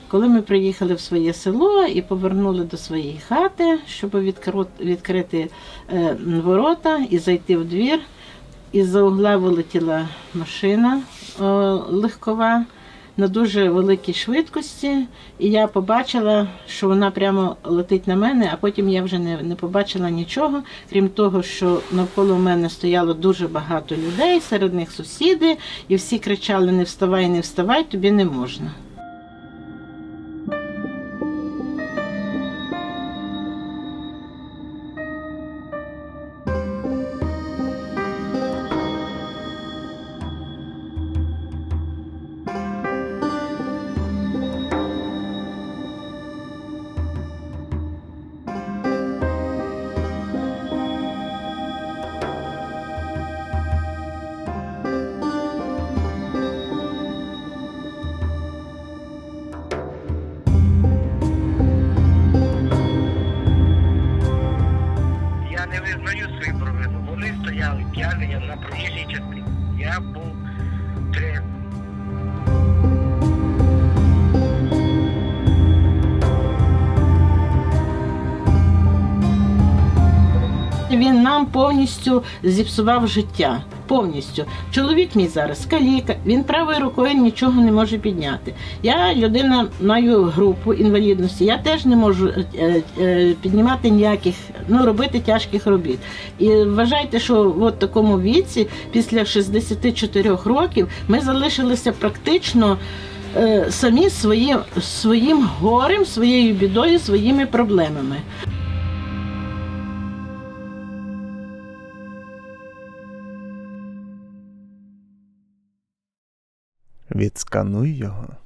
Коли ми приїхали в своє село і повернули до своєї хати, щоб відкрити ворота і зайти в двір, із-за угла вилетіла машина легкова на дуже великій швидкості, і я побачила, що вона прямо летить на мене, а потім я вже не побачила нічого, крім того, що навколо мене стояло дуже багато людей, серед них сусіди, і всі кричали: "Не вставай, не вставай, тобі не можна". Не визнаю свою провину. Вони стояли п'яні на проїжджій частині. Я був третій. Він нам повністю зіпсував життя. Повністю. Чоловік мій зараз каліка, він правою рукою нічого не може підняти. Я людина, маю групу інвалідності, я теж не можу піднімати ніяких, робити тяжких робіт. І вважайте, що в такому віці, після 64 років, ми залишилися практично самі своїм горем, своєю бідою, своїми проблемами. Відскануй його.